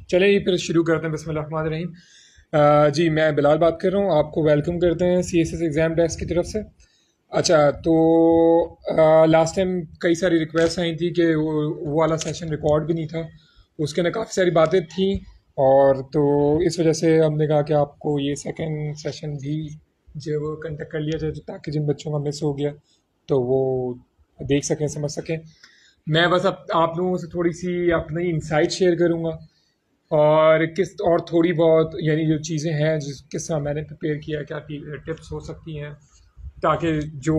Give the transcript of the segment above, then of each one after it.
चलें जी फिर शुरू करते हैं। बिस्मिल्लाहिर्रहमानिर्रहीम। जी मैं बिलाल बात कर रहा हूँ। आपको वेलकम करते हैं CSS एग्ज़ाम डेस्क की तरफ से। अच्छा तो लास्ट टाइम कई सारी रिक्वेस्ट आई थी कि वो वाला सेशन रिकॉर्ड भी नहीं था। उसके अंदर काफ़ी सारी बातें थी और तो इस वजह से हमने कहा कि आपको ये सेकंड सेशन भी जो वो कंडक्ट कर लिया जाए ताकि जिन बच्चों का मिस हो गया तो वो देख सकें समझ सकें। मैं बस अब आप लोगों से थोड़ी सी अपनी इंसाइट शेयर करूँगा और थोड़ी बहुत यानी जो चीज़ें हैं जिस किस तरह मैंने प्रिपेयर किया, क्या टिप्स हो सकती हैं ताकि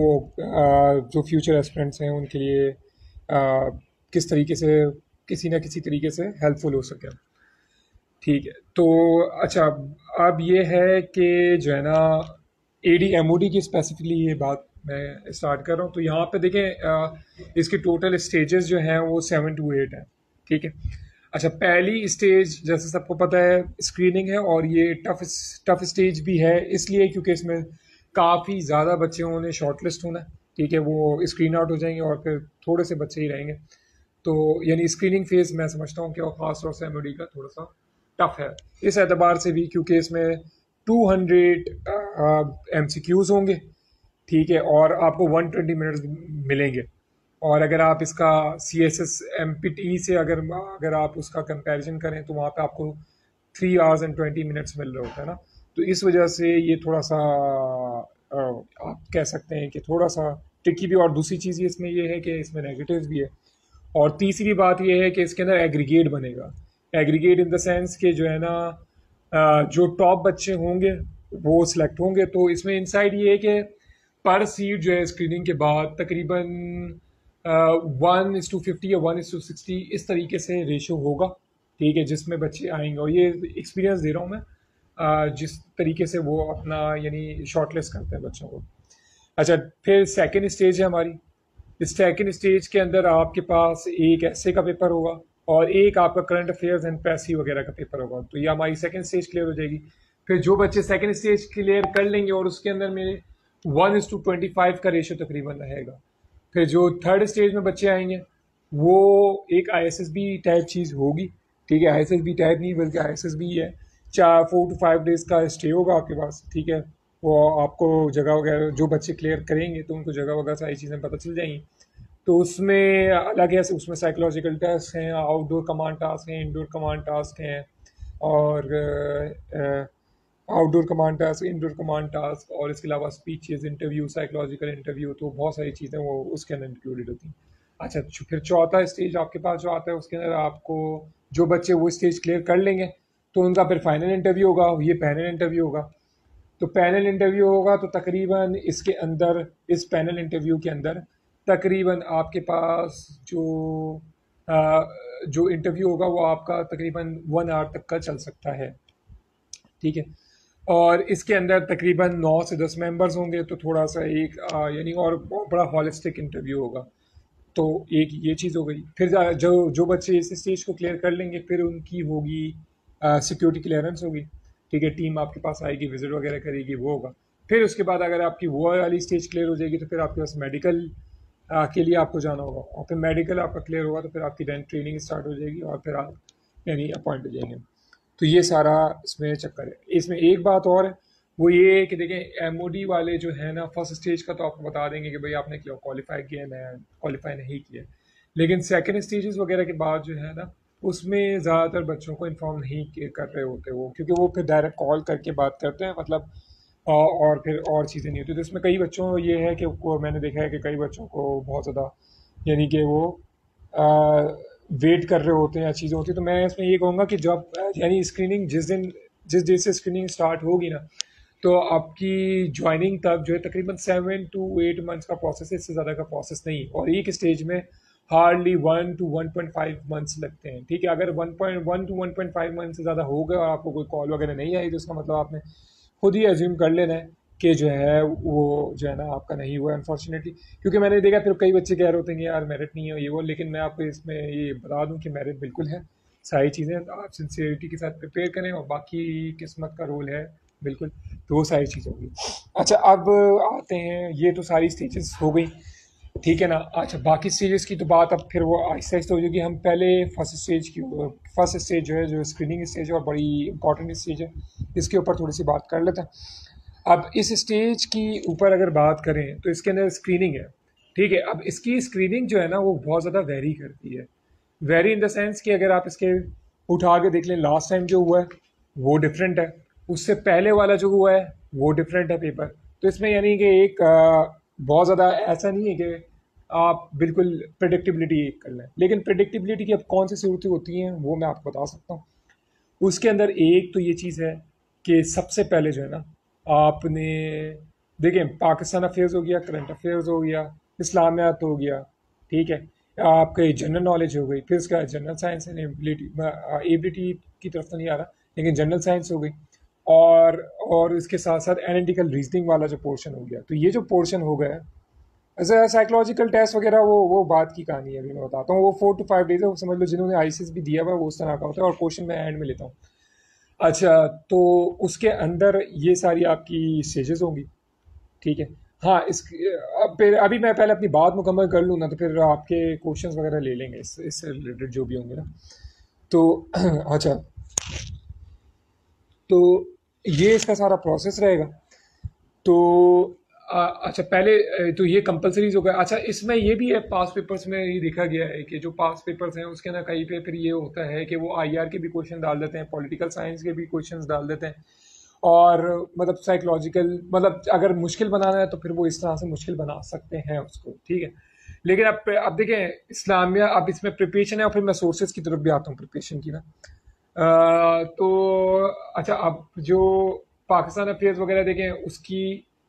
जो फ्यूचर एस्पिरेंट्स हैं उनके लिए किस तरीके से किसी ना किसी तरीके से हेल्पफुल हो सके। ठीक है तो अच्छा अब ये है कि जो है ना AD MOD की स्पेसिफिकली ये बात मैं स्टार्ट कर रहा हूँ। तो यहाँ पे देखें इसके टोटल स्टेजेस जो हैं वो 7 to 8 हैं। ठीक है। अच्छा पहली स्टेज जैसे सबको पता है स्क्रीनिंग है और ये टफ स्टेज भी है इसलिए क्योंकि इसमें काफ़ी ज़्यादा बच्चे उन्हें शॉर्ट लिस्ट होना है। ठीक है वो स्क्रीन आउट हो जाएंगे और फिर थोड़े से बच्चे ही रहेंगे। तो यानी स्क्रीनिंग फेज़ मैं समझता हूँ कि और ख़ास तौर से MOD का थोड़ा सा टफ है इस एतबार से भी क्योंकि इसमें 200 MCQs होंगे। ठीक है और आपको 120 मिनट्स मिलेंगे। और अगर आप इसका CSS MPTE से अगर आप उसका कंपैरिजन करें तो वहाँ पे आपको 3 hours and 20 minutes मिल रहा होता है ना। तो इस वजह से ये थोड़ा सा आप कह सकते हैं कि थोड़ा सा ट्रिकी भी। और दूसरी चीज़ इसमें ये है कि इसमें नेगेटिव्स भी है। और तीसरी बात ये है कि इसके अंदर एग्रीगेट बनेगा। एग्रीगेट इन द सेंस कि जो है ना जो टॉप बच्चे होंगे वो सिलेक्ट होंगे। तो इसमें इनसाइड ये है कि पर सीट जो है स्क्रीनिंग के बाद तकरीबन 1:50 या 1:60 इस तरीके से रेशो होगा। ठीक है जिसमें बच्चे आएंगे और ये एक्सपीरियंस दे रहा हूँ मैं जिस तरीके से वो अपना यानी शॉर्टलिस्ट करते हैं बच्चों को। अच्छा फिर सेकंड स्टेज है हमारी। इस सेकंड स्टेज के अंदर आपके पास एक ऐसे का पेपर होगा और एक आपका करंट अफेयर्स एंड पैसिव वगैरह का पेपर होगा। तो ये हमारी सेकंड स्टेज क्लियर हो जाएगी। फिर जो बच्चे सेकंड स्टेज क्लियर कर लेंगे और उसके अंदर में 1:25 का रेशो तकरीबन रहेगा। फिर जो थर्ड स्टेज में बच्चे आएंगे वो एक ISSB टाइप चीज़ होगी। ठीक है ISSB टाइप नहीं बल्कि ISSB है। 4 to 5 डेज का स्टे होगा आपके पास। ठीक है वो आपको जगह वगैरह जो बच्चे क्लियर करेंगे तो उनको जगह वगैरह सारी चीज़ें पता चल जाएंगी। तो उसमें अलग है उसमें साइकोलॉजिकल टेस्ट हैं, आउटडोर कमांड टास्क हैं, इंडोर कमांड टास्क हैं और outdoor command task, indoor command task और इसके अलावा स्पीचेस, इंटरव्यू, साइकोलॉजिकल इंटरव्यू। तो बहुत सारी चीज़ें वो उसके अंदर इंक्लूडेड होती हैं। अच्छा फिर चौथा स्टेज आपके पास जो आता है उसके अंदर आपको जो बच्चे वो स्टेज क्लियर कर लेंगे तो उनका फिर फाइनल इंटरव्यू होगा। ये पैनल इंटरव्यू होगा। तो पैनल इंटरव्यू होगा तो तकरीबन इसके अंदर इस पैनल इंटरव्यू के अंदर तकरीबन आपके पास जो इंटरव्यू होगा वो आपका तकरीबन 1 hour तक का चल सकता है। ठीक है और इसके अंदर तकरीबन 9 से 10 मेंबर्स होंगे तो थोड़ा सा एक यानी और बहुत बड़ा हॉलिस्टिक इंटरव्यू होगा। तो एक ये चीज़ हो गई। फिर जो जो बच्चे इस स्टेज को क्लियर कर लेंगे फिर उनकी होगी सिक्योरिटी क्लियरेंस होगी। ठीक है टीम आपके पास आएगी विजिट वगैरह करेगी वो होगा। फिर उसके बाद अगर आपकी वो वाली स्टेज क्लियर हो जाएगी तो फिर आपके पास मेडिकल के लिए आपको जाना होगा और फिर मेडिकल आपका क्लियर होगा तो फिर आपकी ट्रेनिंग स्टार्ट हो जाएगी और फिर आप यानी अपॉइंट हो जाएंगे। तो ये सारा इसमें चक्कर है। इसमें एक बात और है वो ये है कि देखें MOD वाले जो है ना फर्स्ट स्टेज का तो आपको बता देंगे कि भाई आपने क्यों क्वालिफाई किया, मैं क्वालिफाई नहीं किया। लेकिन सेकंड स्टेजेस वगैरह के बाद जो है ना उसमें ज़्यादातर बच्चों को इन्फॉर्म नहीं कर रहे होते वो क्योंकि वो फिर डायरेक्ट कॉल करके बात करते हैं मतलब और फिर और चीज़ें नहीं होती। तो इसमें कई बच्चों ये है कि मैंने देखा है कि कई बच्चों को बहुत ज़्यादा यानी कि वो वेट कर रहे होते हैं या चीज़ें होती हैं। तो मैं इसमें ये कहूँगा कि जब यानी स्क्रीनिंग जिस दिन से स्क्रीनिंग स्टार्ट होगी ना तो आपकी ज्वाइनिंग तक जो है तकरीबन 7 to 8 मंथ्स का प्रोसेस है। इससे ज़्यादा का प्रोसेस नहीं और एक स्टेज में हार्डली 1 to 1.5 मंथ्स लगते हैं। ठीक है अगर 1 to 1.5 मंथ से ज़्यादा हो गए और आपको कोई कॉल वगैरह नहीं आई तो इसका मतलब आपने खुद ही एज्यूम कर लेना है कि जो है वो जो है ना आपका नहीं हुआ अनफॉर्चुनेटली। क्योंकि मैंने देखा फिर कई बच्चे कह रहे होते हैं कि यार मेरिट नहीं है ये वो। लेकिन मैं आपको इसमें ये बता दूं कि मेरिट बिल्कुल है। सारी चीज़ें आप सिंसियरिटी के साथ प्रिपेयर करें और बाकी किस्मत का रोल है बिल्कुल। तो वो सारी चीज़ें होगी। अच्छा अब आते हैं ये तो सारी स्टेजेस हो गई। ठीक है ना। अच्छा, बाकी स्टेजेस की तो बात अब फिर वो आहिस्ता आहिस्ता हो जाएगी। हम पहले फर्स्ट स्टेज जो है, जो स्क्रीनिंग स्टेज है और बड़ी इंपॉर्टेंट स्टेज है, इसके ऊपर थोड़ी सी बात कर लेते हैं। अब इस स्टेज की ऊपर अगर बात करें तो इसके अंदर स्क्रीनिंग है। ठीक है, अब इसकी स्क्रीनिंग जो है ना वो बहुत ज़्यादा वेरी करती है। वेरी इन द सेंस कि अगर आप इसके उठा के देख लें, लास्ट टाइम जो हुआ है वो डिफरेंट है, उससे पहले वाला जो हुआ है वो डिफरेंट है पेपर। तो इसमें यानी कि एक बहुत ज़्यादा ऐसा नहीं है कि आप बिल्कुल प्रिडिक्टिबिलिटी कर लें, लेकिन प्रिडिक्टिबिलिटी की अब कौन सी सूरतें होती हैं वो मैं आपको बता सकता हूँ। उसके अंदर एक तो ये चीज़ है कि सबसे पहले जो है ना, आपने देखें, पाकिस्तान अफेयर्स हो गया, करंट अफेयर्स हो गया, इस्लामियात हो गया, ठीक है, आपके जनरल नॉलेज हो गई, फिर उसका जनरल साइंस एंड एबिलिटी की तरफ तो नहीं आ रहा, लेकिन जनरल साइंस हो गई, और इसके साथ साथ एनालिटिकल रीजनिंग वाला जो पोर्शन हो गया। तो ये जो पोर्शन हो गया है, ऐसा साइकोलॉजिकल टेस्ट वगैरह, वो बात की कहानी है, अभी मैं बताता हूँ। वो 4 to 5 डेज है, वो समझ लो जिन्होंने आईसीएस भी दिया हुआ है वो उस तरह का होता है, और क्वेश्चन मैं एंड में लेता हूँ। अच्छा, तो उसके अंदर ये सारी आपकी स्टेजेस होंगी, ठीक है। हाँ, अब फिर अभी मैं पहले अपनी बात मुकम्मल कर लूँ ना, तो फिर आपके क्वेश्चंस वगैरह ले लेंगे इससे रिलेटेड जो भी होंगे ना। तो अच्छा, तो ये इसका सारा प्रोसेस रहेगा। तो अच्छा, पहले तो ये कंपलसरीज हो गया। अच्छा, इसमें ये भी है, पास पेपर्स में ये देखा गया है कि जो पास पेपर्स हैं उसके अंदर कहीं पे फिर ये होता है कि वो आईआर के भी क्वेश्चन डाल देते हैं, पॉलिटिकल साइंस के भी क्वेश्चंस डाल देते हैं, और मतलब साइकोलॉजिकल, मतलब अगर मुश्किल बनाना है तो फिर वो इस तरह से मुश्किल बना सकते हैं उसको, ठीक है। लेकिन अब देखें, इस्लामिया, अब इसमें प्रिपरेशन है और फिर मैं सोर्सेज की तरफ भी आता हूँ प्रिपरेशन की ना। तो अच्छा, अब जो पाकिस्तान अफेयर्स वगैरह देखें, उसकी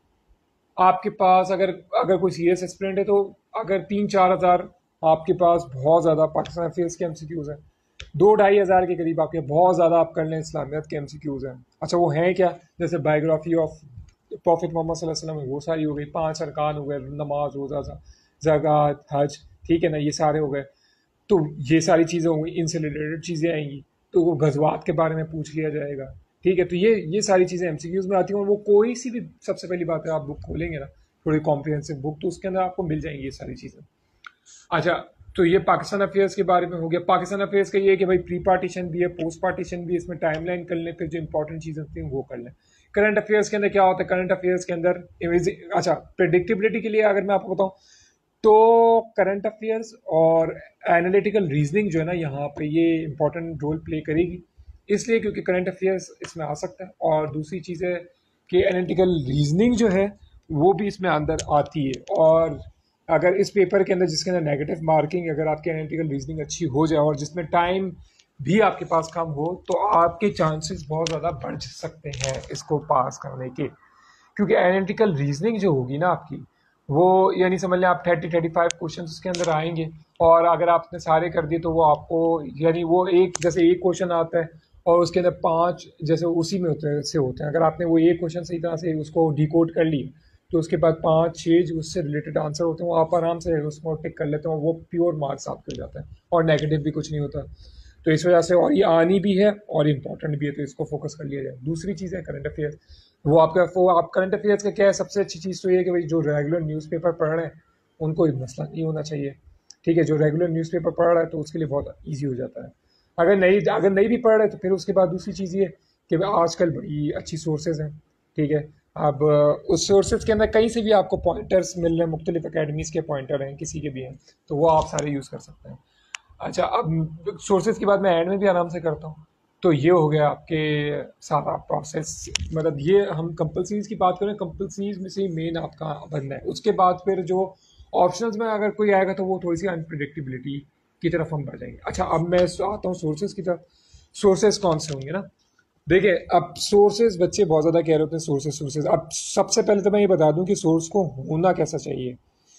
आपके पास अगर अगर कोई सीरियस एस्पिरेंट है तो अगर 3-4 हज़ार आपके पास बहुत ज़्यादा पाकिस्तान अफेयर्स के एमसीक्यूज़ हैं, 2-2.5 हज़ार के करीब आपके बहुत ज़्यादा आप कर लें इस्लामियत के एमसीक्यूज़ हैं। अच्छा, वो हैं क्या? जैसे बायोग्राफी ऑफ प्रॉफिट मोहम्मद सल्लल्लाहु अलैहि वसल्लम है, वो सारी हो गई, 5 अरकान हो गए, नमाज, रोज़ा, ज़कात, हज, ठीक है ना, ये सारे हो गए। तो ये सारी चीज़ें होंगी, इनसे रिलेटेड चीज़ें आएंगी, तो वो गजवात के बारे में पूछ लिया जाएगा, ठीक है। तो ये सारी चीज़ें एमसीक्यूज़ में आती हैं, और वो कोई सी भी, सबसे पहली बात है, आप बुक खोलेंगे ना, थोड़ी कॉम्प्रिहेंसिव बुक, तो उसके अंदर आपको मिल जाएंगी ये सारी चीज़ें। अच्छा, तो ये पाकिस्तान अफेयर्स के बारे में हो गया। पाकिस्तान अफेयर्स का ये है कि भाई प्री पार्टीशन भी है, पोस्ट पार्टीशन भी है, इसमें टाइमलाइन कर लें, फिर जो इंपॉर्टेंट चीज़ें होती हैं वो कर लें। करंट अफेयर्स के अंदर क्या होता है? करंट अफेयर्स के अंदर अच्छा, प्रेडिक्टिबिलिटी के लिए अगर मैं आपको बताऊं, तो करंट अफेयर्स और एनालिटिकल रीजनिंग जो है ना, यहाँ पे ये इंपॉर्टेंट रोल प्ले करेगी, इसलिए क्योंकि करंट अफेयर्स इसमें आ सकता है, और दूसरी चीज़ है कि एनालिटिकल रीजनिंग जो है वो भी इसमें अंदर आती है। और अगर इस पेपर के अंदर, जिसके अंदर नेगेटिव मार्किंग, अगर आपकी एनालिटिकल रीजनिंग अच्छी हो जाए और जिसमें टाइम भी आपके पास कम हो, तो आपके चांसेस बहुत ज़्यादा बढ़ सकते हैं इसको पास करने के। क्योंकि एनालिटिकल रीजनिंग जो होगी ना आपकी, वो यानी समझ लें आप 30-35 क्वेश्चन उसके अंदर आएंगे, और अगर आपने सारे कर दिए तो वो आपको, यानी वो एक, जैसे एक क्वेश्चन आता है और उसके अंदर 5 जैसे उसी में होते हैं, अगर आपने वो एक क्वेश्चन सही तरह से उसको डिकोड कर लिया, तो उसके बाद 5-6 जो उससे रिलेटेड आंसर होते हैं वो आप आराम से उसको टिक कर लेते हैं, और वो प्योर मार्क्स आपके हो जाते हैं, और नेगेटिव भी कुछ नहीं होता। तो इस वजह से, और ये आनी भी है और इम्पॉर्टेंट भी है, तो इसको फोकस कर लिया जाए। दूसरी चीज़ है करंट अफेयर। वो आपका, वो आप करंट अफेयर्स का क्या है, सबसे अच्छी चीज़ तो ये है कि भाई जो रेगुलर न्यूज़पेपर पढ़ रहे हैं उनको ये मसला नहीं होना चाहिए, ठीक है। जो रेगुलर न्यूज़पेपर पढ़ रहा है तो उसके लिए बहुत ईजी हो जाता है। अगर नहीं भी पढ़ रहे तो फिर उसके बाद दूसरी चीज़ ये कि आजकल बड़ी अच्छी सोर्सेज हैं, ठीक है। अब उस सोर्सेज के अंदर कहीं से भी आपको पॉइंटर्स मिल रहे हैं, मुख्तलिफ अकेडमीज़ के पॉइंटर हैं, किसी के भी हैं, तो वो आप सारे यूज़ कर सकते हैं। अच्छा, अब सोर्सेज की बात मैं एंड में भी आराम से करता हूँ। तो ये हो गया आपके सारा प्रोसेस। मतलब ये हम कंपलसरीज की बात करें, कंपलसरीज में से मेन आपका बनना है। उसके बाद फिर जो ऑप्शनल्स में अगर कोई आएगा तो वो थोड़ी सी अनप्रिडिक्टेबिलिटी की तरफ हम बढ़ जाएंगे। अच्छा, अब मैं आता हूँ सोर्सेज की तरफ। सोर्सेज कौन से होंगे ना, देखिए, अब सोर्सेज, बच्चे बहुत ज़्यादा कह रहे होते हैं सोर्सेज। अब सबसे पहले तो मैं ये बता दूं कि सोर्स को होना कैसा चाहिए,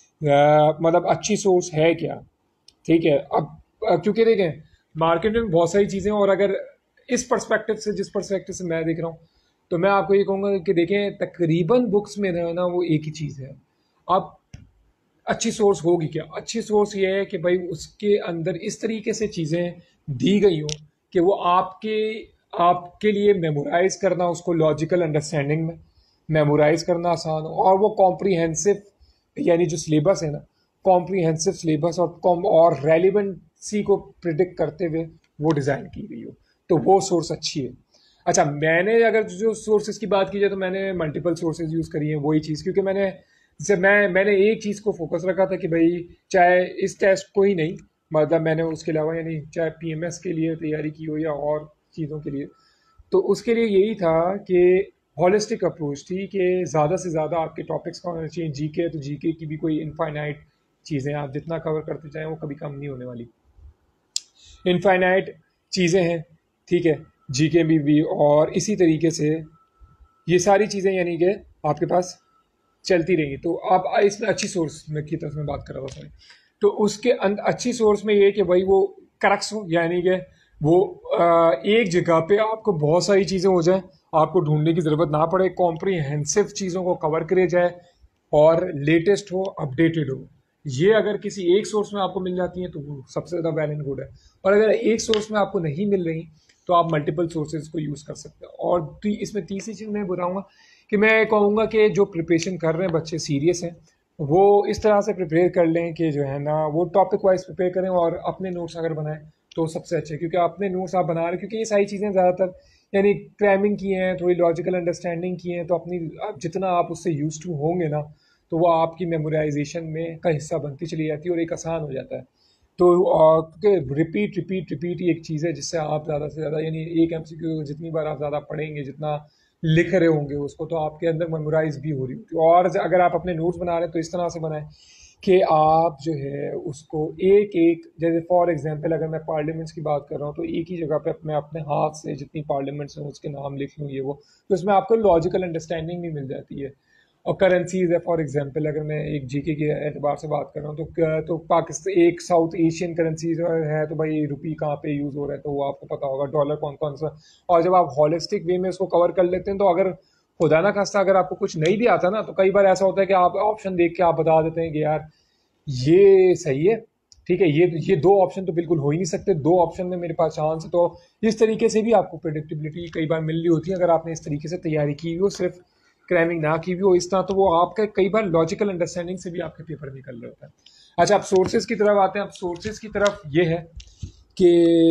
मतलब अच्छी सोर्स है क्या, ठीक है। अब क्योंकि देखें, मार्केट में बहुत सारी चीज़ें हैं, और अगर इस पर्सपेक्टिव से, जिस पर्सपेक्टिव से मैं देख रहा हूँ, तो मैं आपको ये कहूँगा कि देखें, तकरीबन बुक्स में जो है ना वो एक ही चीज़ है। अब अच्छी सोर्स होगी क्या? अच्छी सोर्स ये है कि भाई उसके अंदर इस तरीके से चीज़ें दी गई हों कि वो आपके आपके लिए मेमोराइज करना, उसको लॉजिकल अंडरस्टैंडिंग में मेमोराइज करना आसान हो, और वो कॉम्प्रिहेंसिव, यानी जो सिलेबस है ना कॉम्प्रिहेंसिव सिलेबस और रेलिवेंसी को प्रिडिक्ट करते हुए वो डिज़ाइन की गई हो, तो वो सोर्स अच्छी है। अच्छा, मैंने अगर जो सोर्सेज की बात की जाए तो मैंने मल्टीपल सोर्सेज यूज़ करी हैं, वही चीज़, क्योंकि मैंने एक चीज़ को फोकस रखा था कि भाई चाहे इस टेस्ट को ही नहीं, मतलब मैंने उसके अलावा यानी चाहे पीएमएस के लिए तैयारी की हो या और चीज़ों के लिए, तो उसके लिए यही था कि हॉलिस्टिक अप्रोच थी कि ज़्यादा से ज़्यादा आपके टॉपिक्स का होना चाहिए। जीके तो जीके की भी कोई इनफाइनाइट चीज़ें आप जितना कवर करते जाएं वो कभी कम नहीं होने वाली, इनफाइनाइट चीज़ें हैं, ठीक है, जीके भी और इसी तरीके से ये सारी चीज़ें यानी कि आपके पास चलती रहेंगी। तो अब इसमें अच्छी सोर्स में की तरफ मैं बात कर रहा था, सॉरी। तो उसके अच्छी सोर्स में ये कि भाई वो करक्स हो, यानी कि वो एक जगह पे आपको बहुत सारी चीज़ें हो जाए, आपको ढूंढने की ज़रूरत ना पड़े, कॉम्प्रिहेंसिव चीज़ों को कवर करे जाए और लेटेस्ट हो, अपडेटेड हो। ये अगर किसी एक सोर्स में आपको मिल जाती है तो वो सबसे ज़्यादा वेल एंड गुड है। और अगर एक सोर्स में आपको नहीं मिल रही तो आप मल्टीपल सोर्सेज को यूज़ कर सकते हैं। और इसमें तीसरी चीज़ मैं बताऊँगा कि मैं कहूँगा कि जो प्रिपरेशन कर रहे हैं बच्चे, सीरियस हैं, वो इस तरह से प्रिपेयर कर लें कि जो है ना वो टॉपिक वाइज प्रिपेयर करें और अपने नोट्स अगर बनाएं तो सबसे अच्छे, क्योंकि अपने नोट्स आप बना रहे हैं, क्योंकि ये सारी चीज़ें ज़्यादातर यानी क्रैमिंग की हैं, थोड़ी लॉजिकल अंडरस्टैंडिंग की हैं, तो जितना आप उससे यूज टू होंगे ना तो वो आपकी मेमोराइजेशन में का हिस्सा बनती चली जाती है और एक आसान हो जाता है। तो क्योंकि रिपीट रिपीट रिपीट ही एक चीज़ है जिससे आप ज़्यादा से ज़्यादा यानी एक एमसीक्यू जितनी बार आप ज़्यादा पढ़ेंगे, जितना लिख रहे होंगे उसको, तो आपके अंदर मेमोराइज भी हो रही होती है। और अगर आप अपने नोट्स बना रहे हैं तो इस तरह से बनाएं कि आप जो है उसको एक एक, जैसे फॉर एग्जांपल अगर मैं पार्लियामेंट्स की बात कर रहा हूँ तो एक ही जगह पे मैं अपने हाथ से जितनी पार्लियामेंट्स हैं उसके नाम लिख लूँ, ये वो, तो इसमें आपको लॉजिकल अंडरस्टैंडिंग भी मिल जाती है। और करेंसीज है, फॉर एग्जांपल अगर मैं एक जीके के एतबार से बात कर रहा हूँ तो पाकिस्तान एक साउथ एशियन करेंसीज है, तो भाई रुपी कहाँ पे यूज़ हो रहा है तो वो आपको पता होगा, डॉलर कौन कौन सा। और जब आप हॉलिस्टिक वे में उसको कवर कर लेते हैं तो अगर खुदा ना खास्ता अगर आपको कुछ नहीं भी आता ना तो कई बार ऐसा होता है कि आप ऑप्शन देख के आप बता देते हैं कि यार ये सही है, ठीक है, ये दो ऑप्शन तो बिल्कुल हो ही नहीं सकते, दो ऑप्शन में मेरे पास चांस है। तो इस तरीके से भी आपको प्रेडिक्टेबिलिटी कई बार मिल रही होती है अगर आपने इस तरीके से तैयारी की हुई हो, सिर्फ क्रैमिंग ना की हुई हो इस तरह, तो वो आपका कई बार लॉजिकल अंडरस्टैंडिंग से भी आपके पेपर निकल रहा होता है। अच्छा, आप सोर्सेज की तरफ आते हैं। अब सोर्सेज की तरफ ये है कि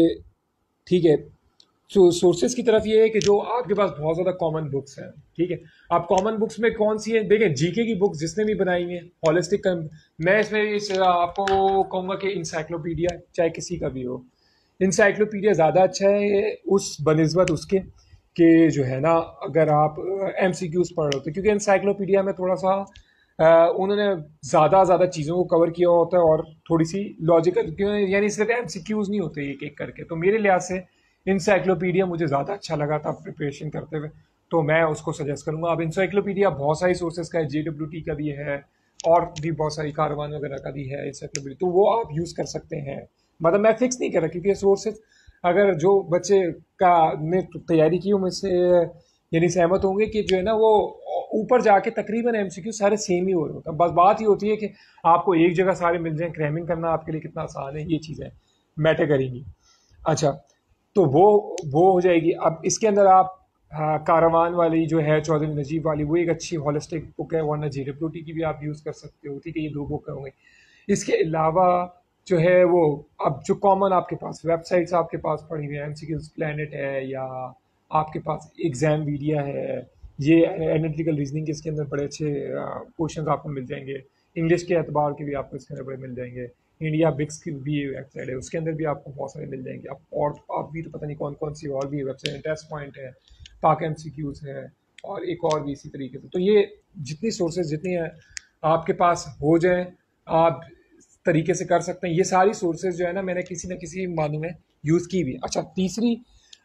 ठीक है, सोर्सेज की तरफ ये है कि जो आपके पास बहुत ज़्यादा कॉमन बुक्स हैं, ठीक है, आप कॉमन बुक्स में कौन सी है देखें, जीके की बुक्स जिसने भी बनाई है हॉलिस्टिक, मैं इसमें आपको कहूँगा कि इंसाइक्लोपीडिया चाहे किसी का भी हो, इंसाइक्लोपीडिया ज़्यादा अच्छा है उस बनिस्बत उसके कि जो है ना अगर आप एमसीक्यूज पढ़ रहे होते, क्योंकि इंसाइक्लोपीडिया में थोड़ा सा उन्होंने ज़्यादा चीज़ों को कवर किया होता है और थोड़ी सी लॉजिकल, यानी सिर्फ एमसीक्यूज नहीं होते एक एक करके। तो मेरे लिहाज से इंसाइक्लोपीडिया मुझे ज़्यादा अच्छा लगा था प्रिपरेशन करते हुए, तो मैं उसको सजेस्ट करूँगा। अब इंसाइक्लोपीडिया बहुत सारी सोर्सेज का है, JWT का भी है और भी बहुत सारी कारवान वगैरह का भी है इंसाइक्लोपीडिया, तो वो आप यूज़ कर सकते हैं। मतलब मैं फिक्स नहीं कर रहा, क्योंकि सोर्सेज अगर जो बच्चे का ने तैयारी की मुझसे यानी सहमत होंगे कि जो है ना वो ऊपर जाके तकरीबन एमसीक्यू सारे सेम ही हो रहे होते हैं, बस बात ही होती है कि आपको एक जगह सारे मिल जाएं, क्रैमिंग करना आपके लिए कितना आसान है, ये चीज़ें मैटर करेंगी। अच्छा, तो वो हो जाएगी। अब इसके अंदर आप कारवान वाली जो है चौधरी नजीब वाली, वो एक अच्छी हॉलिस्टिक बुक है, वरना JWT की भी आप यूज़ कर सकते हो, ठीक है, ये दो बुक होंगे। इसके अलावा जो है वो अब जो कॉमन आपके पास वेबसाइट्स आपके पास पड़ी हुई है, एमसीक्यूज प्लेनेट है या आपके पास एग्जाम वीडिया है, ये एनालिटिकल रीजनिंग के इसके अंदर बड़े अच्छे क्वेश्चन आपको मिल जाएंगे, इंग्लिश के एतबार के भी आपको इसके अंदर बड़े मिल जाएंगे, इंडिया बिक्स की भी वेबसाइट है उसके अंदर भी आपको बहुत सारे मिल जाएंगे। और आप भी तो पता नहीं कौन कौन सी और भी वेबसाइट है, टेस्ट पॉइंट है, पाक एमसीक्यूज है और एक और भी इसी तरीके से। तो ये जितनी सोर्सेज जितनी हैं आपके पास हो जाए आप तरीके से कर सकते हैं। ये सारी सोर्सेज जो है ना किसी न किसी मानू में यूज़ की हुई। अच्छा, तीसरी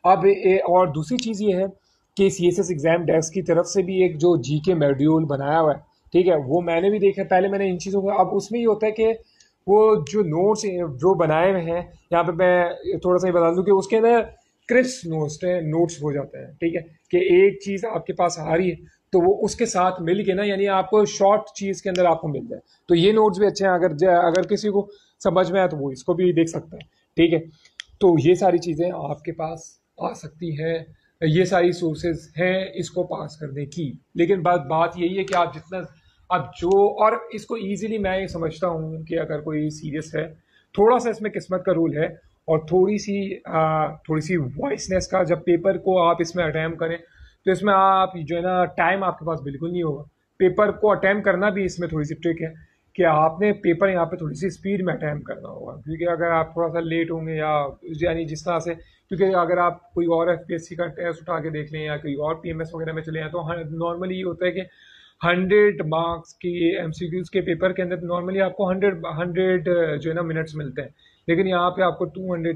और दूसरी चीज़ ये है कि CSS एग्जाम डेस्क की तरफ से भी एक जो जीके मॉड्यूल बनाया हुआ है, ठीक है, वो मैंने भी देखा, पहले मैंने इन चीज़ों को, अब उसमें ये होता है कि वो जो नोट्स जो बनाए हुए हैं, यहाँ पे मैं थोड़ा सा बता दूं कि उसके अंदर क्रिस्प नोट्स हो जाते हैं, ठीक है, कि एक चीज़ आपके पास आ रही है तो वो उसके साथ मिल के ना यानी आपको शॉर्ट चीज़ के अंदर आपको मिल जाए, तो ये नोट्स भी अच्छे हैं। अगर किसी को समझ में आए तो वो इसको भी देख सकता है, ठीक है। तो ये सारी चीज़ें आपके पास आ सकती हैं, ये सारी सोर्सेज हैं इसको पास करने की। लेकिन बात यही है कि आप जितना अब जो, और इसको इजीली मैं ये समझता हूँ कि अगर कोई सीरियस है, थोड़ा सा इसमें किस्मत का रूल है, और थोड़ी सी वॉइसनेस का, जब पेपर को आप इसमें अटैम्प्ट करें तो इसमें आप जो है ना, टाइम आपके पास बिल्कुल नहीं होगा। पेपर को अटैम्प्ट करना भी इसमें थोड़ी सी ट्रिक है कि आपने पेपर यहाँ पे थोड़ी सी स्पीड में अटैम्प्ट करना होगा, क्योंकि अगर आप थोड़ा सा लेट होंगे या यानी जिस तरह से, क्योंकि अगर आप कोई और एफपीएससी का टेस्ट उठा के देख लें या कोई और पीएमएस वगैरह में चले जाएं, तो नॉर्मली ये होता है कि 100 मार्क्स की एमसीक्यूज के पेपर के अंदर नॉर्मली आपको 100 जो है ना मिनट्स मिलते हैं, लेकिन यहाँ पे आपको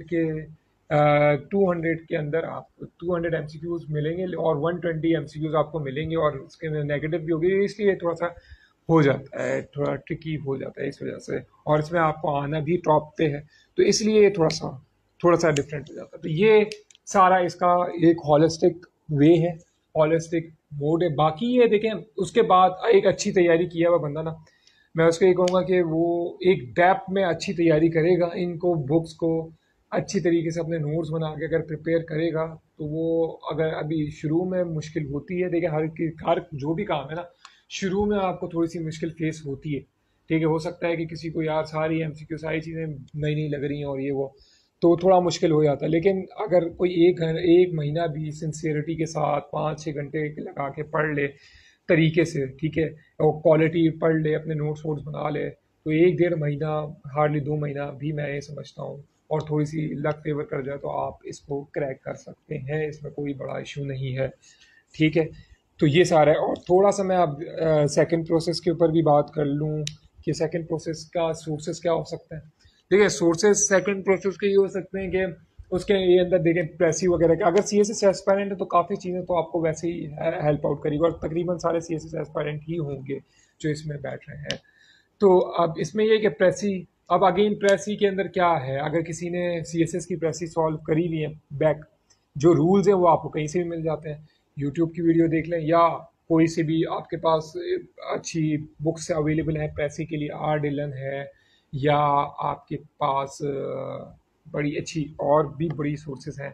200 के अंदर आपको 200 एमसीक्यूज मिलेंगे और 120 एमसीक्यूज आपको मिलेंगे, और उसके नेगेटिव भी होगी, इसलिए थोड़ा सा हो जाता है, थोड़ा ट्रिकी हो जाता है इस वजह से, और इसमें आपको आना भी टॉप पे है, तो इसलिए थोड़ा सा डिफरेंट हो जाता है। तो ये सारा इसका एक हॉलिस्टिक वे है, हॉलिस्टिक मोड है। बाकी ये देखें, उसके बाद एक अच्छी तैयारी किया हुआ बंदा ना, मैं उसको ये कहूँगा कि वो एक डेप्थ में अच्छी तैयारी करेगा, इनको बुक्स को अच्छी तरीके से अपने नोट्स बना के अगर प्रिपेयर करेगा, तो वो, अगर अभी शुरू में मुश्किल होती है, देखिए हर जो भी काम है ना, शुरू में आपको थोड़ी सी मुश्किल फेस होती है, ठीक है। हो सकता है कि किसी को यार सारी एमसीक्यू सारी चीज़ें नई नई लग रही हैं और ये वो, तो थोड़ा मुश्किल हो जाता है, लेकिन अगर कोई एक महीना भी सिंसियरिटी के साथ 5-6 घंटे लगा के पढ़ ले तरीके से, ठीक है, और क्वालिटी पढ़ ले, अपने नोट्स वोट्स बना ले, तो 1-1.5 महीना, हार्डली 2 महीना भी मैं ये समझता हूँ, और थोड़ी सी लक फेवर कर जाए तो आप इसको क्रैक कर सकते हैं, इसमें कोई बड़ा इशू नहीं है, ठीक है। तो ये सारा है, और थोड़ा सा मैं अब सेकंड प्रोसेस के ऊपर भी बात कर लूँ कि सेकंड प्रोसेस का सोर्सेस क्या हो सकते हैं। देखिए, सोर्सेज सेकंड प्रोसेस के ये हो सकते हैं कि उसके ये अंदर देखें प्रेसी वगैरह के, अगर सीएसएस एस्पायरेंट है तो काफ़ी चीज़ें तो आपको वैसे ही हेल्प आउट करेगी, और तकरीबन सारे सीएसएस एस्पायरेंट ही होंगे जो इसमें बैठ रहे हैं। तो अब इसमें ये कि प्रेसी, अब अगेन प्रेसी के अंदर क्या है, अगर किसी ने सीएसएस की प्रेसी सॉल्व करी हुई है बैक, जो रूल्स हैं वो आपको कहीं से भी मिल जाते हैं, यूट्यूब की वीडियो देख लें, या कोई से भी आपके पास अच्छी बुक्स अवेलेबल हैं प्रेसी के लिए, आर डिलन है, या आपके पास बड़ी अच्छी और भी बड़ी सोर्सेज हैं,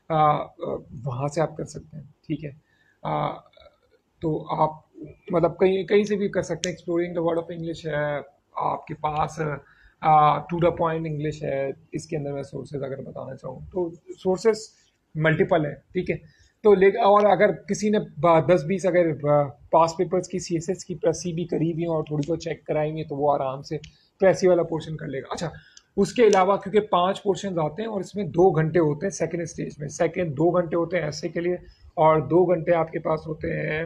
वहाँ से आप कर सकते हैं, ठीक है। तो आप मतलब कहीं कहीं से भी कर सकते हैं, exploring the world of English है आपके पास, टू द पॉइंट इंग्लिश है, इसके अंदर मैं सोर्सेज अगर बताना चाहूँ तो सोर्सेज मल्टीपल है, ठीक है। तो ले, और अगर किसी ने 10-20 अगर पास पेपर्स की सीएसएस की प्रेसी भी करी हुई और थोड़ी बहुत चेक कराएंगे, तो वो आराम से प्रेसी वाला पोर्शन कर लेगा। अच्छा, उसके अलावा क्योंकि 5 पोर्शन आते हैं और इसमें 2 घंटे होते हैं सेकेंड स्टेज में, सेकेंड 2 घंटे होते हैं ऐसे के लिए, और 2 घंटे आपके पास होते हैं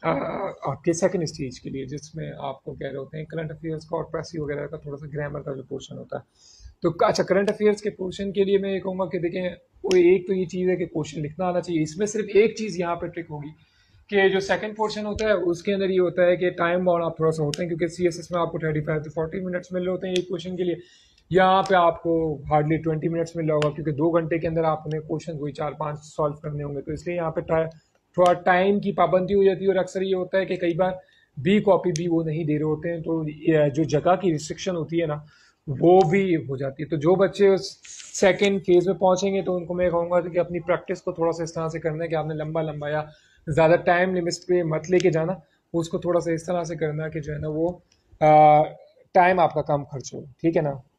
आपके सेकंड स्टेज के लिए, जिसमें आपको कह रहे होते हैं करंट अफेयर्स का और प्रेसी वगैरह का, थोड़ा सा ग्रामर का जो पोर्शन होता है। तो अच्छा, करंट अफेयर्स के पोर्शन के लिए मैं ये कहूँगा कि देखें, वो एक तो ये चीज़ है कि क्वेश्चन लिखना आना चाहिए, इसमें सिर्फ एक चीज़ यहाँ पे ट्रिक होगी कि जो सेकंड पोर्शन होता है उसके अंदर ये होता है कि टाइम बाउंड आप थोड़ा सा होते हैं, क्योंकि सीएसएस में आपको 35 से 40 मिनट्स मिल रहे होते हैं एक क्वेश्चन के लिए, यहाँ पे आपको हार्डली 20 मिनट्स मिल रहा होगा, क्योंकि 2 घंटे के अंदर आपने क्वेश्चन वही 4-5 सॉल्व करने होंगे, तो इसलिए यहाँ पे थोड़ा टाइम की पाबंदी हो जाती है, और अक्सर ये होता है कि कई बार बी कॉपी भी वो नहीं दे रहे होते हैं, तो जो जगह की रिस्ट्रिक्शन होती है ना, वो भी हो जाती है। तो जो बच्चे उस सेकेंड फेज में पहुंचेंगे, तो उनको मैं कहूँगा कि अपनी प्रैक्टिस को थोड़ा सा इस तरह से करना है कि आपने लंबा लंबा या ज़्यादा टाइम लिमिट पे मत लेके जाना, उसको थोड़ा सा इस तरह से करना है कि जो है ना वो टाइम आपका कम खर्च हो, ठीक है ना,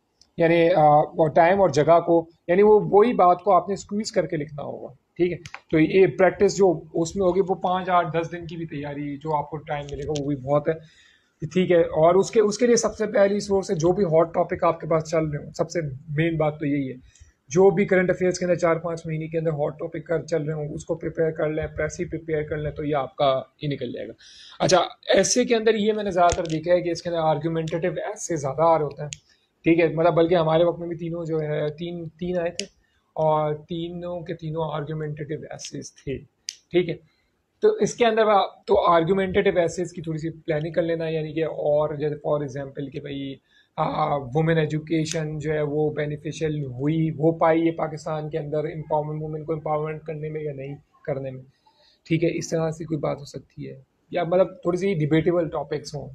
यानी टाइम और जगह को, यानी वो वही बात को आपने स्क्वीज करके लिखना होगा, ठीक है। तो ये प्रैक्टिस जो उसमें होगी, वो 5-8-10 दिन की भी तैयारी जो आपको टाइम मिलेगा वो भी बहुत है, ठीक है। और उसके उसके लिए सबसे पहली सोर्स है, जो भी हॉट टॉपिक आपके पास चल रहे हो, सबसे मेन बात तो यही है, जो भी करंट अफेयर्स के अंदर 4-5 महीने के अंदर हॉट टॉपिक कर चल रहे हो, उसको प्रिपेयर कर लें, प्रेसी प्रिपेयर कर लें, तो ये आपका ही निकल जाएगा। अच्छा, ऐसे के अंदर ये मैंने ज़्यादातर देखा है कि इसके अंदर आर्ग्यूमेंटेटिव ऐसे ज़्यादा आ रहे होते हैं, ठीक है, मतलब बल्कि हमारे वक्त में भी तीनों जो है तीन आए थे, और तीनों के तीनों आर्ग्यूमेंटेटिव एसेस थे, ठीक है। तो इसके अंदर तो आर्ग्यूमेंटेटिव एसेस की थोड़ी सी प्लानिंग कर लेना, यानी कि, और जैसे फॉर एग्जांपल कि भाई वुमेन एजुकेशन जो है वो बेनिफिशियल हो पाई है पाकिस्तान के अंदर, एम्पावरमेंट, वुमेन को एम्पावरमेंट करने में या नहीं करने में, ठीक है, इस तरह से कोई बात हो सकती है, या मतलब थोड़ी सी डिबेटेबल टॉपिक्स हों,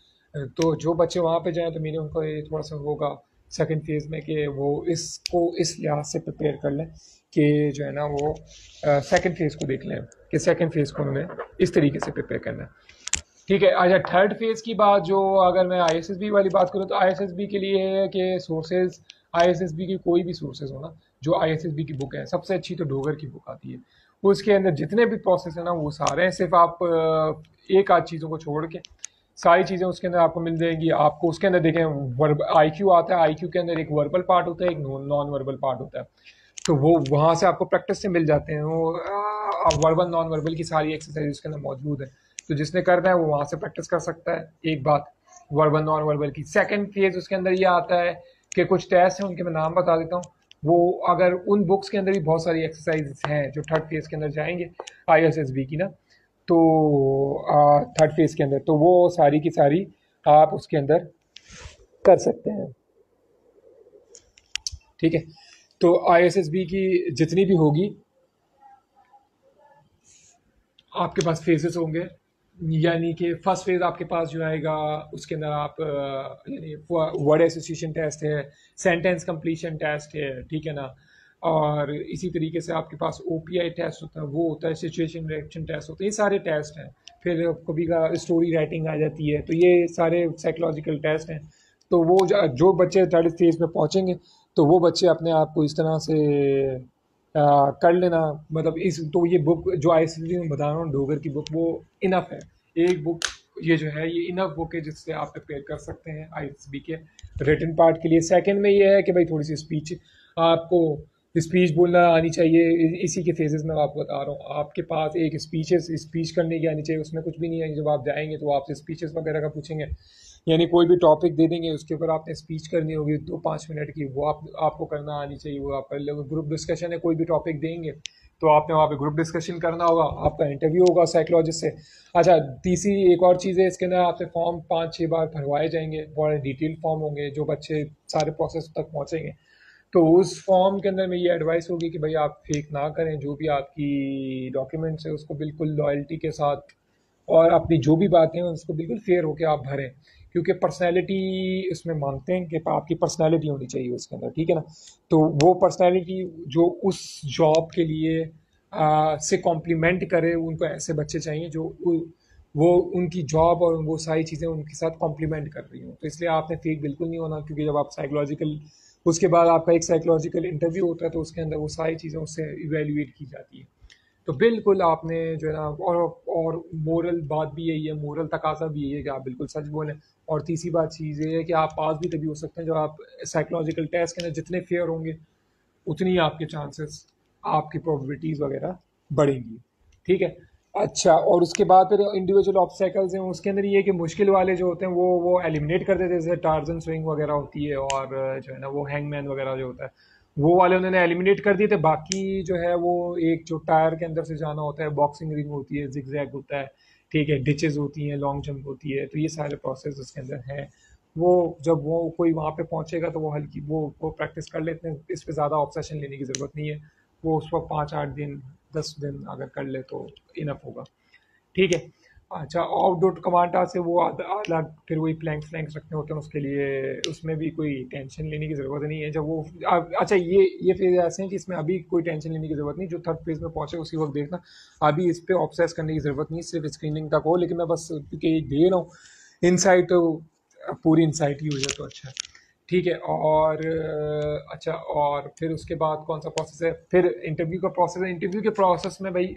तो जो बच्चे वहाँ पे जाएं, तो मैंने उनको ये थोड़ा सा होगा सेकंड फेज़ में कि वो इसको इस लिहाज से प्रिपेयर कर लें कि जो है ना वो सेकंड फेज़ को देख लें कि सेकंड फेज़ को उन्होंने इस तरीके से प्रिपेयर करना है, ठीक है। अच्छा, थर्ड फेज़ की बात जो, अगर मैं आईएसएसबी वाली बात करूँ तो आईएसएसबी के लिए है कि सोर्सेज, आईएसएसबी की कोई भी सोर्सेज हो ना, जो आईएसएसबी की बुक है सबसे अच्छी तो डोगर की बुक आती है। उसके अंदर जितने भी प्रोसेस है ना वो सारे हैं, सिर्फ आप एक आध चीज़ों को छोड़ के सारी चीज़ें उसके अंदर आपको मिल जाएंगी। आपको उसके अंदर देखें, वर्ब आईक्यू आता है, आईक्यू के अंदर एक वर्बल पार्ट होता है, एक नॉन वर्बल पार्ट होता है। तो वो वहाँ से आपको प्रैक्टिस से मिल जाते हैं। वो वर्बल नॉन वर्बल की सारी एक्सरसाइज उसके अंदर मौजूद है। तो जिसने करना है वो वहाँ से प्रैक्टिस कर सकता है। एक बात वर्बल नॉन वर्बल की। सेकंड फेज उसके अंदर ये आता है कि कुछ टेस्ट हैं, उनके मैं नाम बता देता हूँ। वो अगर उन बुक्स के अंदर भी बहुत सारी एक्सरसाइज हैं जो थर्ड फेज के अंदर जाएंगे आईएसएसबी की ना, तो थर्ड फेज के अंदर तो वो सारी की सारी आप उसके अंदर कर सकते हैं। ठीक है। तो आईएसएसबी की जितनी भी होगी आपके पास फेजेस होंगे। यानी कि फर्स्ट फेज आपके पास जो आएगा उसके अंदर आप यानी वर्ड एसोसिएशन टेस्ट है, सेंटेंस कंप्लीशन टेस्ट है, ठीक है ना। और इसी तरीके से आपके पास ओपीआई टेस्ट होता है, वो होता है सिचुएशन रिएक्शन टेस्ट होता है। ये सारे टेस्ट हैं। फिर कभी का स्टोरी राइटिंग आ जाती है, तो ये सारे साइकोलॉजिकल टेस्ट हैं। तो वो जो बच्चे थर्ड स्टेज में पहुंचेंगे तो वो बच्चे अपने आप को इस तरह से कर लेना। मतलब इस तो ये बुक जो आईएसएसबी में बता रहा हूँ डोगर की बुक, वो इनफ है। एक बुक ये जो है ये इनफ बुक है जिससे आप प्रिपेयर कर सकते हैं आईएसएसबी के रिटन पार्ट के लिए। सेकंड में ये है कि भाई थोड़ी सी स्पीच आपको स्पीच बोलना आनी चाहिए। इसी के फेजेस में आपको बता रहा हूँ, आपके पास एक स्पीच करने की आनी चाहिए। उसमें कुछ भी नहीं है, जब आप जाएंगे तो आपसे स्पीचेस वगैरह का पूछेंगे। यानी कोई भी टॉपिक दे देंगे उसके ऊपर आपने स्पीच करनी होगी 2-5 मिनट की, वो आपको करना आनी चाहिए। वो आप कर लोगे। ग्रुप डिस्कशन है, कोई भी टॉपिक देंगे तो आपने वहाँ पे ग्रुप डिस्कशन करना होगा। आपका इंटरव्यू होगा साइकोलॉजिस्ट से। अच्छा, तीसरी एक और चीज़ है, इसके अंदर आपसे फॉर्म 5-6 बार भरवाए जाएंगे। बड़े डिटेल फॉर्म होंगे जो बच्चे सारे प्रोसेस तक पहुँचेंगे। तो उस फॉर्म के अंदर में ये एडवाइस होगी कि भाई आप फेक ना करें। जो भी आपकी डॉक्यूमेंट्स है उसको बिल्कुल लॉयल्टी के साथ और अपनी जो भी बातें हैं उसको बिल्कुल फेयर होकर आप भरें। क्योंकि पर्सनैलिटी उसमें मांगते हैं कि आपकी पर्सनैलिटी होनी चाहिए उसके अंदर, ठीक है ना। तो वो पर्सनैलिटी जो उस जॉब के लिए से कॉम्प्लीमेंट करे, उनको ऐसे बच्चे चाहिए जो वो उनकी जॉब और वो सारी चीज़ें उनके साथ कॉम्प्लीमेंट कर रही हूँ। तो इसलिए आपने फेक बिल्कुल नहीं होना। क्योंकि जब आप साइकोलॉजिकल उसके बाद आपका एक साइकोलॉजिकल इंटरव्यू होता है तो उसके अंदर वो सारी चीज़ें उससे इवेल्युएट की जाती है। तो बिल्कुल आपने जो है ना, और मोरल बात भी यही है, मोरल तकाजा भी यही है कि आप बिल्कुल सच बोलें। और तीसरी बात चीज़ ये है कि आप पास भी तभी हो सकते हैं जब आप साइकोलॉजिकल टेस्ट के अंदर जितने फेयर होंगे उतनी आपके चांसेस, आपकी प्रोबेबिलिटीज़ वगैरह बढ़ेंगी। ठीक है। अच्छा, और उसके बाद फिर इंडिविजुअल ऑब्स्टेकल्स हैं। उसके अंदर ये है कि मुश्किल वाले जो होते हैं वो एलिमिनेट कर देते हैं, जैसे टार्जन स्विंग वगैरह होती है और जो है ना वो हैंगमैन वगैरह जो होता है वो वाले उन्होंने एलिमिनेट कर दिए थे। बाकी जो है वो एक जो टायर के अंदर से जाना होता है, बॉक्सिंग रिंग होती है, जिगजैग होता है, ठीक है, डिचेस होती हैं, लॉन्ग जंप होती है। तो ये सारे प्रोसेस उसके अंदर हैं। वो जब वो कोई वहाँ पे पहुँचेगा तो वो हल्की वो प्रैक्टिस कर लेते हैं। इस पे ज़्यादा ऑब्सेशन लेने की ज़रूरत नहीं है। वो उस वक्त 5-8 दिन 10 दिन अगर कर ले तो इनफ होगा। ठीक है। अच्छा, आउटडोर कमांडा से वो अलग फिर वही प्लैंक्स रखने होते हैं उसके लिए। उसमें भी कोई टेंशन लेने की ज़रूरत नहीं है। जब वो अच्छा, ये फेज ऐसे हैं कि इसमें अभी कोई टेंशन लेने की ज़रूरत नहीं। जो थर्ड फेज में पहुंचे उसी वक्त देखना। अभी इस पे ऑब्सेस करने की ज़रूरत नहीं, सिर्फ स्क्रीनिंग तक हो। लेकिन मैं बस क्योंकि दे रहा हूँ इनसाइट, तो पूरी इनसाइट ही हो जाए तो अच्छा है। ठीक है। और अच्छा, और फिर उसके बाद कौन सा प्रोसेस है, फिर इंटरव्यू का प्रोसेस है। इंटरव्यू के प्रोसेस में भाई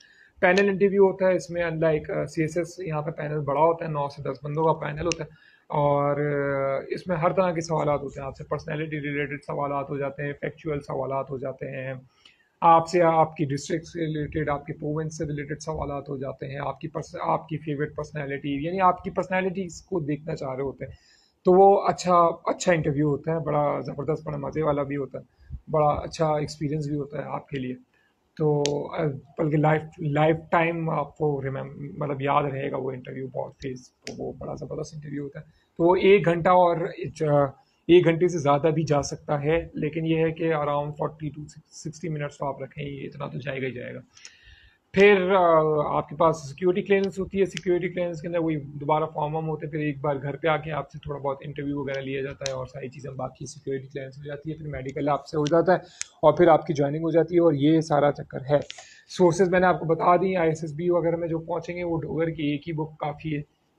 पैनल इंटरव्यू होता है। इसमें अनलाइक सीएसएस यहाँ पे पैनल बड़ा होता है, 9 से 10 बंदों का पैनल होता है। और इसमें हर तरह के सवाल होते हैं। आपसे पर्सनैलिटी रिलेटेड सवाल हो जाते हैं, फैक्चुअल सवाल हो जाते हैं, आपसे आपकी डिस्ट्रिक्ट से रिलेटेड, आपके प्रोविंस से रिलेटेड सवाल हो जाते हैं, आपकी फेवरेट पर्सनैलिटी, यानी आपकी पर्सनैलिटी को देखना चाह रहे होते हैं। तो वो अच्छा अच्छा इंटरव्यू होता है, बड़ा ज़बरदस्त, बड़ा मज़े वाला भी होता है, बड़ा अच्छा एक्सपीरियंस भी होता है आपके लिए। तो बल्कि लाइफ लाइफ टाइम आपको मतलब याद रहेगा वो इंटरव्यू, बहुत फेस। तो वो बड़ा ज़बरदस्त इंटरव्यू होता है। तो वो 1 घंटा और 1 घंटे से ज़्यादा भी जा सकता है। लेकिन ये है कि अराउंड 40 to 60 मिनट्स तो आप रखें, ये इतना तो जाएगा ही जाएगा। फिर आपके पास सिक्योरिटी क्लियरेंस होती है। सिक्योरिटी क्लियरेंस के अंदर वही दोबारा फॉर्म वॉर्म होते हैं। फिर एक बार घर पे आके आपसे थोड़ा बहुत इंटरव्यू वगैरह लिया जाता है और सारी चीज़ें, बाकी सिक्योरिटी क्लियरेंस हो जाती है। फिर मेडिकल आपसे हो जाता है और फिर आपकी ज्वाइनिंग हो जाती है। और ये सारा चक्कर है। सोर्सेज मैंने आपको बता दी। आईएसएसबी वगैरह में जो पहुँचेंगे वो डोगर की एक ही बुक काफ़ी है।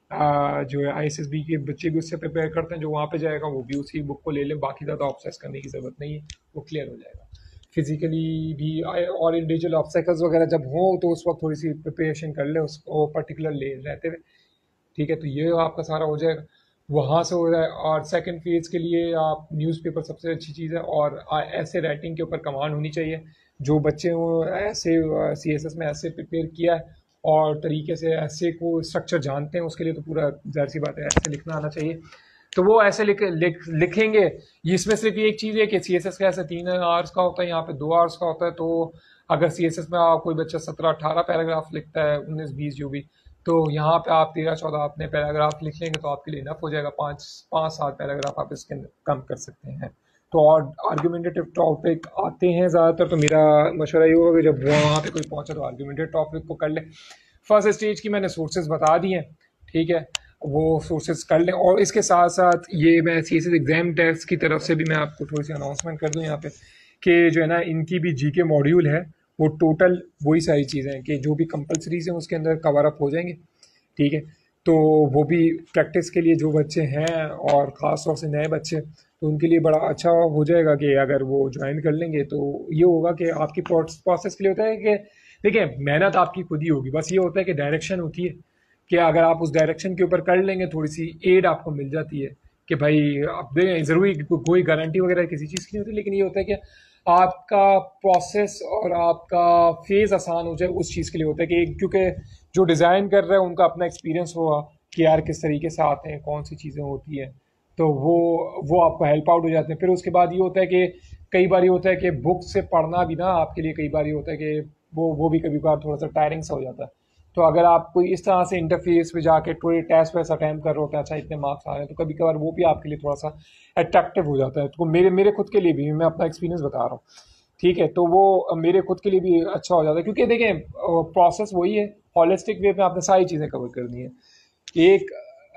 जो है ISSB के बच्चे भी उससे प्रिपेयर करते हैं, जो वहाँ पे जाएगा वो भी उसी बुक को ले लें, बाकी ज़्यादा ऑब्सेस करने की ज़रूरत नहीं है, वो क्लियर हो जाएगा फिजिकली भी। और इंडिविजुअल ऑब्स्टेकल्स वगैरह जब हो तो उस वक्त थोड़ी सी प्रिपरेशन कर ले उसको पर्टिकुलर ले रहते हुए, ठीक है। तो ये आपका सारा हो जाएगा, वहाँ से हो जाए। और सेकंड फेज के लिए आप न्यूज़पेपर सबसे अच्छी चीज़ है, और ऐसे राइटिंग के ऊपर कमांड होनी चाहिए। जो बच्चे वो ऐसे CSS में ऐसे प्रिपेयर किया है और तरीके से ऐसे को स्ट्रक्चर जानते हैं, उसके लिए तो पूरा जाहिर सी बात है ऐसे लिखना आना चाहिए। तो वो ऐसे लिखेंगे। इसमें सिर्फ एक चीज़ है कि CSS का ऐसे 3 आवर्स का होता है, यहाँ पे 2 आवर्स का होता है। तो अगर CSS में कोई बच्चा 17-18 पैराग्राफ लिखता है, 19-20 जो भी, तो यहाँ पे आप 13-14 अपने पैराग्राफ लिख लेंगे तो आपके लिए इनफ हो जाएगा। 5-7 पैराग्राफ आप इसके अंदर कम कर सकते हैं। तो और आर्ग्यूमेंटेटिव टॉपिक आते हैं ज़्यादातर, तो मेरा मशवरा ये होगा कि जब वहाँ पे कोई पहुँचे तो आर्ग्यूमेंटेटिव टॉपिक को कर ले। फर्स्ट स्टेज की मैंने सोर्सेज बता दी हैं, ठीक है, वो सोर्सेज कर लें। और इसके साथ साथ ये मैं CSS एग्जाम टेस्ट की तरफ से भी मैं आपको थोड़ी सी अनाउंसमेंट कर दूं यहाँ पे, कि जो है ना इनकी भी GK मॉड्यूल है, वो टोटल वही सारी चीज़ें हैं कि जो भी कंपलसरीज हैं उसके अंदर कवर अप हो जाएंगे, ठीक है। तो वो भी प्रैक्टिस के लिए जो बच्चे हैं और ख़ास तौर से नए बच्चे, तो उनके लिए बड़ा अच्छा हो जाएगा कि अगर वो ज्वाइन कर लेंगे तो ये होगा कि आपकी प्रोसेस के लिए होता है कि देखिए मेहनत आपकी खुद ही होगी, बस ये होता है कि डायरेक्शन होती है कि अगर आप उस डायरेक्शन के ऊपर कर लेंगे थोड़ी सी एड आपको मिल जाती है कि भाई आप देखें, ज़रूरी कोई गारंटी वगैरह किसी चीज़ की नहीं होती, लेकिन ये होता है कि आपका प्रोसेस और आपका फेज़ आसान हो जाए, उस चीज़ के लिए होता है कि क्योंकि जो डिज़ाइन कर रहे हैं उनका अपना एक्सपीरियंस होगा कि यार किस तरीके से आते हैं, कौन सी चीज़ें होती हैं, तो वो आपको हेल्प आउट हो जाते हैं। फिर उसके बाद ये होता है कि कई बार ये होता है कि बुक से पढ़ना भी ना आपके लिए कई बार ये होता है कि वो भी कभी कभार थोड़ा सा टायरिंग सा हो जाता है। तो अगर आप कोई इस तरह से इंटरफेस पे जाके कोई टेस्ट वैसा अटैम्प्ट कर रहे होते हैं, अच्छा इतने मार्क्स आ रहे हैं, तो कभी कभार वो भी आपके लिए थोड़ा सा अट्रैक्टिव हो जाता है। तो मेरे मेरे खुद के लिए भी, मैं अपना एक्सपीरियंस बता रहा हूँ, ठीक है, तो वो मेरे खुद के लिए भी अच्छा हो जाता है, क्योंकि देखें प्रोसेस वही है, हॉलिस्टिक वे में आपने सारी चीज़ें कवर करनी है। एक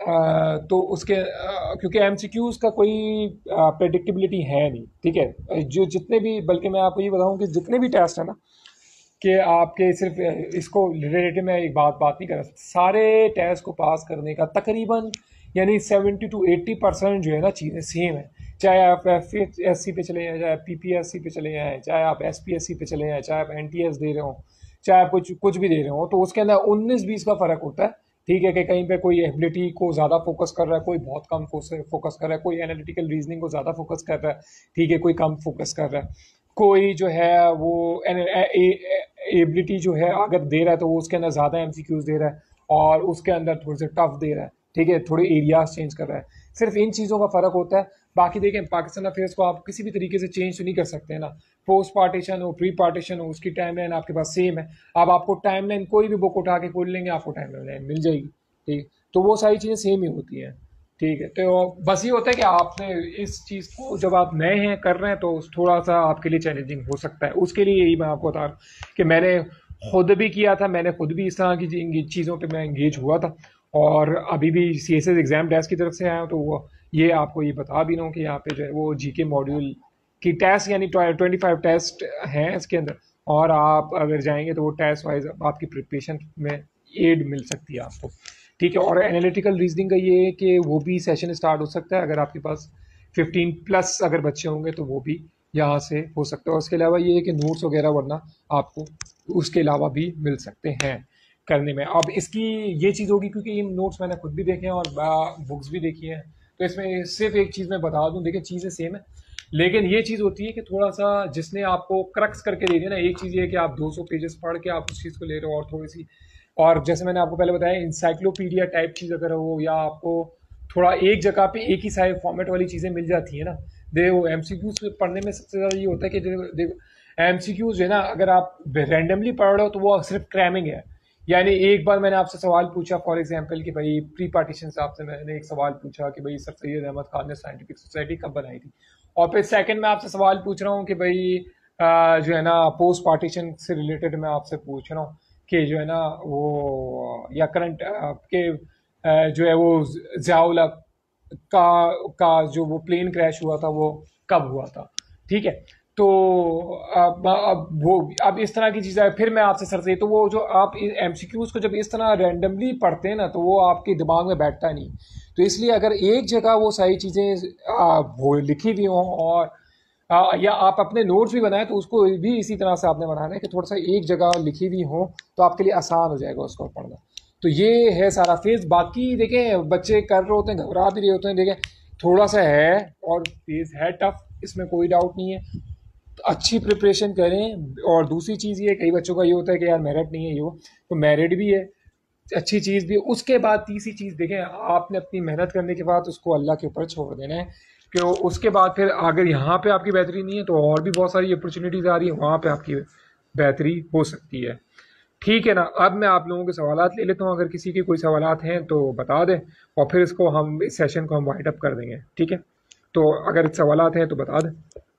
तो उसके क्योंकि MCQs का कोई प्रेडिक्टेबिलिटी है नहीं, ठीक है, जो जितने भी, बल्कि मैं आपको ये बताऊं कि जितने भी टेस्ट है ना, कि आपके सिर्फ इसको रिलेटेड में एक बात नहीं कर रहा, सारे टेस्ट को पास करने का तकरीबन यानी 70 to 80% जो है ना चीज़ें सेम है। चाहे आप FSC पे चले जाएं, चाहे आप PPSC पे चले जाएं, चाहे आप SPSC पे चले जाएं, चाहे आप NTS दे रहे हो, चाहे आप कुछ कुछ भी दे रहे हो, तो उसके अंदर 19-20 का फ़र्क होता है, ठीक है, कि कहीं पे कोई एबिलिटी को ज़्यादा फोकस कर रहा है, कोई बहुत कम फोकस कर रहा है, कोई एनालिटिकल रीजनिंग को ज़्यादा फोकस कर रहा है, ठीक है, कोई कम फोकस कर रहा है, कोई जो है वो एबिलिटी जो है अगर दे रहा है तो वो उसके अंदर ज़्यादा MCQs दे रहा है और उसके अंदर थोड़े से टफ दे रहा है, ठीक है, थोड़े एरियाज चेंज कर रहा है। सिर्फ इन चीज़ों का फ़र्क होता है। बाकी देखें, पाकिस्तान अफेयर्स को आप किसी भी तरीके से चेंज तो नहीं कर सकते हैं ना, पोस्ट पार्टीशन हो, प्री पार्टीशन हो, उसकी टाइमलाइन आपके पास सेम है। अब आपको टाइमलाइन कोई भी बुक उठा के खोल लेंगे, आपको टाइमलाइन मिल जाएगी, ठीक, तो वो सारी चीज़ें सेम ही होती हैं, ठीक है। तो बस ये होता है कि आपने इस चीज़ को जब आप नए हैं कर रहे हैं तो थोड़ा सा आपके लिए चैलेंजिंग हो सकता है। उसके लिए यही मैं आपको बता रहा हूँ कि मैंने खुद भी किया था, मैंने खुद भी इस तरह की चीज़ों पे मैं इंगेज हुआ था, और अभी भी CSS एग्जाम डेस्क की तरफ से आया हूँ, तो वो ये आपको ये बता भी रहा हूँ कि यहाँ पे जो है वो GK मॉड्यूल की टेस्ट यानी 25 टेस्ट हैं इसके अंदर, और आप अगर जाएंगे तो वो टेस्ट वाइज आपकी प्रिपरेशन में एड मिल सकती है आपको, ठीक है। और एनालिटिकल रीजनिंग का ये है कि वो भी सेशन स्टार्ट हो सकता है, अगर आपके पास 15+ अगर बच्चे होंगे तो वो भी यहाँ से हो सकता है। और उसके अलावा ये है कि नोट्स वगैरह वरना आपको उसके अलावा भी मिल सकते हैं करने में। अब इसकी ये चीज़ होगी क्योंकि ये नोट्स मैंने खुद भी देखे हैं और बुक्स भी देखी हैं, तो इसमें सिर्फ एक चीज़ मैं बता दूं, देखिए चीज़ें सेम है, लेकिन ये चीज़ होती है कि थोड़ा सा जिसने आपको क्रक्स करके दे दिया ना, एक चीज़ ये है कि आप 200 पेजेस पढ़ के आप उस चीज़ को ले रहे हो, और थोड़ी सी, और जैसे मैंने आपको पहले बताया इंसाइक्लोपीडिया टाइप चीज़ अगर हो, या आपको थोड़ा एक जगह पे एक ही सारे फॉर्मेट वाली चीज़ें मिल जाती है ना, देखो MCQs पढ़ने में सबसे ज़्यादा ये होता है कि देखो MCQs जो है ना, अगर आप रैंडमली पढ़ रहे हो तो वो सिर्फ क्रैमिंग है। यानी एक बार मैंने आपसे सवाल पूछा फॉर एग्जांपल कि भाई प्री पार्टीशन से आपसे मैंने एक सवाल पूछा कि भाई सर सैयद अहमद खान ने साइंटिफिक सोसाइटी कब बनाई थी, और फिर सेकंड में आपसे सवाल पूछ रहा हूँ कि भाई जो है ना पोस्ट पार्टीशन से रिलेटेड मैं आपसे पूछ रहा हूँ कि जो है ना वो या करंट के जो है वो ज़ियाउल का जो वो प्लेन क्रैश हुआ था वो कब हुआ था, ठीक है। तो अब वो अब इस तरह की चीज़ें फिर मैं आपसे सर से, तो वो जो आप एमसीक्यूज को जब इस तरह रैंडमली पढ़ते हैं ना तो वो आपके दिमाग में बैठता नहीं। तो इसलिए अगर एक जगह वो सारी चीज़ें वो लिखी हुई हों, और या आप अपने नोट्स भी बनाएं तो उसको भी इसी तरह से आपने बनाना है कि थोड़ा सा एक जगह लिखी हुई हो, तो आपके लिए आसान हो जाएगा उसको पढ़ना। तो ये है सारा फेज। बाकी देखें बच्चे कर रहे होते हैं, घबरा भी रहे होते हैं, देखें थोड़ा सा है और फेज है टफ, इसमें कोई डाउट नहीं है। तो अच्छी प्रिपरेशन करें। और दूसरी चीज़ ये, कई बच्चों का ये होता है कि यार मेरिट नहीं है, ये वो, तो मेरिट भी है, अच्छी चीज़ भी है। उसके बाद तीसरी चीज़ देखें, आपने अपनी मेहनत करने के बाद उसको अल्लाह के ऊपर छोड़ देना है कि उसके बाद फिर अगर यहाँ पे आपकी बेहतरी नहीं है तो और भी बहुत सारी अपॉर्चुनिटीज़ आ रही है, वहाँ पे आपकी बेहतरी हो सकती है। ठीक है ना। अब मैं आप लोगों के सवालात ले लेता हूँ, अगर किसी के कोई सवालात हैं तो बता दें, और फिर इसको हम इस सेशन को हम वाइंड अप कर देंगे। ठीक है, तो अगर सवालात हैं तो बता दें।